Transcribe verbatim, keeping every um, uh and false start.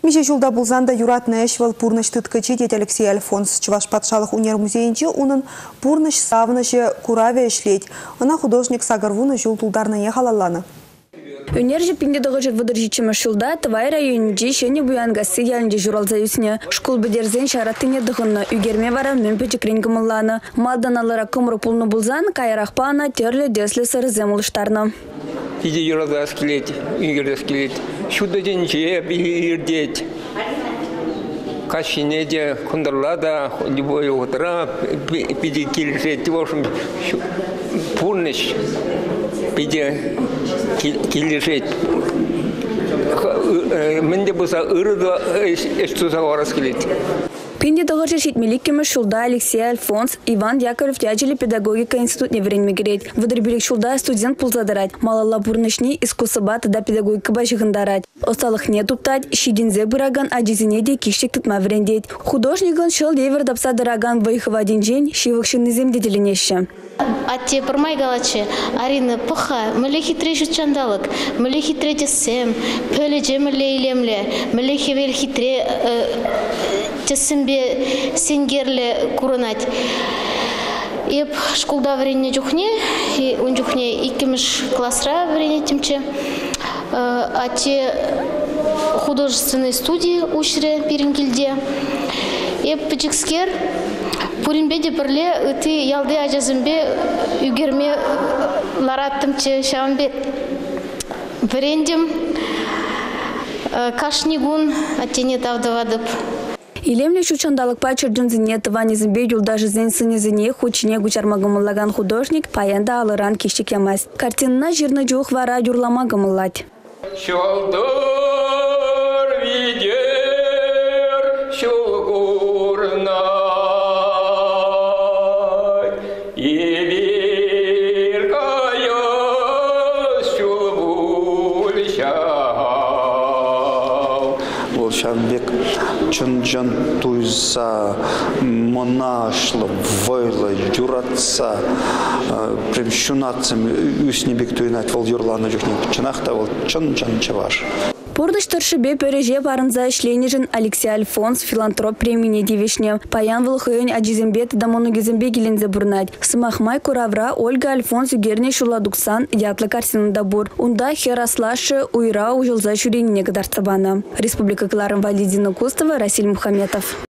Меже жылда булзанда юратны эшвал пурныш тыткачи дед Алексей Альфонс. Чуваш патшалық унер музейінче унын пурныш савынышы кураве эшлеть. Она художник сагарвуны жыл тулдарна ехалаланы. Өнерже пиндедығы жыр выдыржичімі шылда Тывай районынде шені буянгасы ялынде журалза үсіне. Школ бідерзен шараттыне дұғынны үгерме вара мөмпечік ренгімылланы. Малдан алыра кымры пулны бұлзан кайрақпана терлі деслі сырызем ұлыштарны. Иде юралда скелет, үгерде скелет. Шуда денче билирдеть. Кашинеде кундарлада любой утра пиди килжет. В общем, пурныш пиди килжет. Менде буса ырыда эштуза варас келет. Пинде догоржа шитмеликкеме шулда Алексей Альфонс Иван Яковлев тяжели педагогика институтне время греть. Выдырбилик шулда студент пулзадарать. Малала бурнышни искусыба тада педагогика башыгындарать. Осталых не туптать, щидинзе быраган, а дизинеде киштик тутма врендеть. Художникон шел девер дапса дороган выехав один день, шивыкшин земделенеще. Атте пырмай галачы, арины пыха, мүлі хитре жұтчандалық, мүлі хитре тесем, пөлі жемілі илемлі, мүлі хевел хитре тесімбе сенгерлі курынать. Еп школда врене жүхне, он жүхне иккіміш классра врене тімче. Атте художественной студии ушре пирингилде. Еп пічікскер, Пуринбеде бірле үті ялды ажазымбе үгерме лараттымчы шамбе брендим кашнигун аттене тавдывадып. Илемле шучандалық пачырдың зіне тыванезімбе юлдажы зен сынезіне хучине гучармагымыллаган художник паянда алыран кештік ямас. Картинына жирны жуық вара юрламагымыллать. Шалдар видер шугурна. Шамбек чын-жан туйса, монашлы, вайлы, юратса, прям шунатсым үснебек туйнат вол юрланы жүхнен. Чынақта ол чын-жан чаваш. Пордыш торшыбе пөреже парынза ішленежін Алексей Альфонс филантроп премине девишне. Паян вылхойын аджизембет дамону гезембе гелензе бурнать. Сымахмай куравра Ольга Альфонс үгерне шуладуксан ятлы картинында бур. Унда хераслашы уйра ужылза шүреніне гадарцабана. Республика Кларым Валидина Кустова, Расиль Мухаметов.